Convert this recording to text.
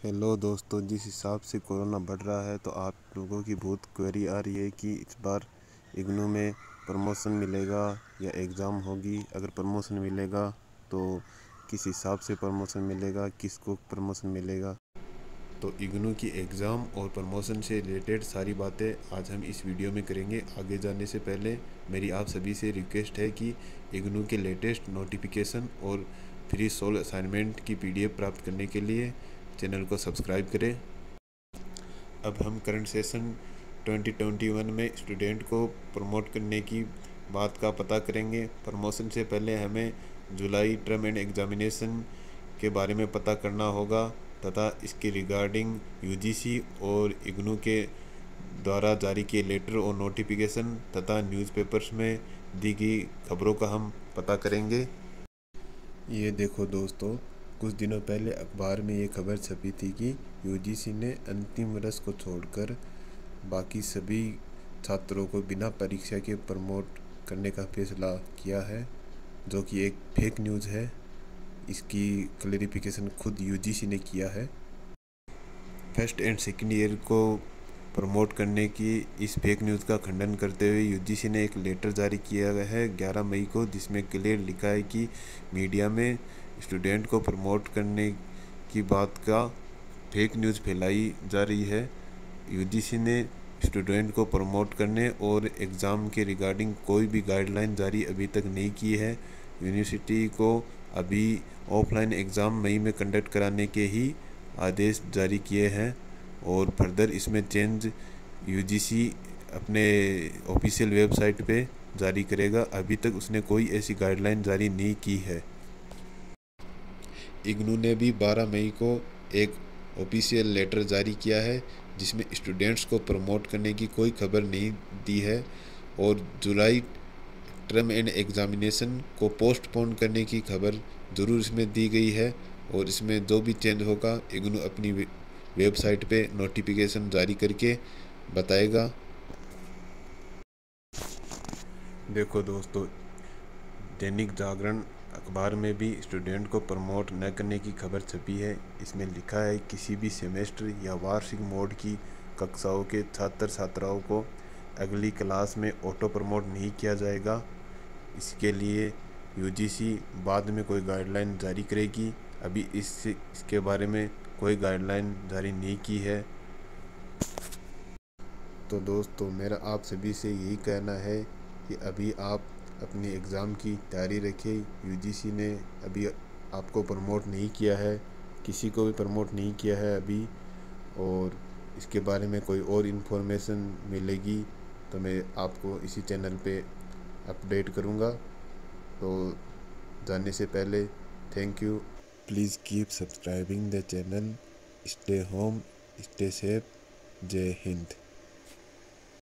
Hello दोस्तों, जिस हिसाब से कोरोना बढ़ रहा है तो आप लोगों की बहुत क्वेरी आ रही है कि इस बार इग्नू में प्रमोशन मिलेगा या एग्ज़ाम होगी। अगर प्रमोशन मिलेगा तो किस हिसाब से प्रमोशन मिलेगा, किसको प्रमोशन मिलेगा। तो इग्नू की एग्ज़ाम और प्रमोशन से रिलेटेड सारी बातें आज हम इस वीडियो में करेंगे। आगे जाने से पहले मेरी आप सभी से रिक्वेस्ट है कि इग्नू के लेटेस्ट नोटिफिकेशन और फ्री सोल असाइनमेंट की PDF प्राप्त करने के लिए चैनल को सब्सक्राइब करें। अब हम करंट सेशन 2021 में स्टूडेंट को प्रमोट करने की बात का पता करेंगे। प्रमोशन से पहले हमें जुलाई टर्म एंड एग्जामिनेशन के बारे में पता करना होगा तथा इसके रिगार्डिंग UGC और इग्नू के द्वारा जारी किए लेटर और नोटिफिकेशन तथा न्यूज़पेपर्स में दी गई खबरों का हम पता करेंगे। ये देखो दोस्तों, कुछ दिनों पहले अखबार में ये खबर छपी थी कि UGC ने अंतिम वर्ष को छोड़कर बाकी सभी छात्रों को बिना परीक्षा के प्रमोट करने का फैसला किया है, जो कि एक फेक न्यूज़ है। इसकी क्लैरिफिकेशन खुद UGC ने किया है। फर्स्ट एंड सेकेंड ईयर को प्रमोट करने की इस फेक न्यूज़ का खंडन करते हुए UGC ने एक लेटर जारी किया गया है 11 मई को, जिसमें क्लियर लिखा है कि मीडिया में स्टूडेंट को प्रमोट करने की बात का फेक न्यूज़ फैलाई जा रही है। UGC ने स्टूडेंट को प्रमोट करने और एग्ज़ाम के रिगार्डिंग कोई भी गाइडलाइन जारी अभी तक नहीं की है। यूनिवर्सिटी को अभी ऑफलाइन एग्ज़ाम मई में कंडक्ट कराने के ही आदेश जारी किए हैं और फर्दर इसमें चेंज UGC अपने ऑफिशियल वेबसाइट पे जारी करेगा। अभी तक उसने कोई ऐसी गाइडलाइन जारी नहीं की है। इग्नू ने भी 12 मई को एक ऑफिशियल लेटर जारी किया है, जिसमें स्टूडेंट्स को प्रमोट करने की कोई खबर नहीं दी है और जुलाई टर्म एंड एग्जामिनेशन को पोस्टपोन करने की खबर ज़रूर इसमें दी गई है। और इसमें जो भी चेंज होगा इग्नू अपनी वेबसाइट पे नोटिफिकेशन जारी करके बताएगा। देखो दोस्तों, दैनिक जागरण अखबार में भी स्टूडेंट को प्रमोट न करने की खबर छपी है। इसमें लिखा है किसी भी सेमेस्टर या वार्षिक मोड की कक्षाओं के छात्र छात्राओं को अगली क्लास में ऑटो प्रमोट नहीं किया जाएगा। इसके लिए UGC बाद में कोई गाइडलाइन जारी करेगी। अभी इसके बारे में कोई गाइडलाइन जारी नहीं की है। तो दोस्तों, मेरा आप सभी से यही कहना है कि अभी आप अपनी एग्ज़ाम की तैयारी रखें। UGC ने अभी आपको प्रमोट नहीं किया है, किसी को भी प्रमोट नहीं किया है अभी। और इसके बारे में कोई और इन्फॉर्मेशन मिलेगी तो मैं आपको इसी चैनल पे अपडेट करूँगा। तो जाने से पहले thank you. Please keep subscribing the channel. Stay home, stay safe. जय हिंद।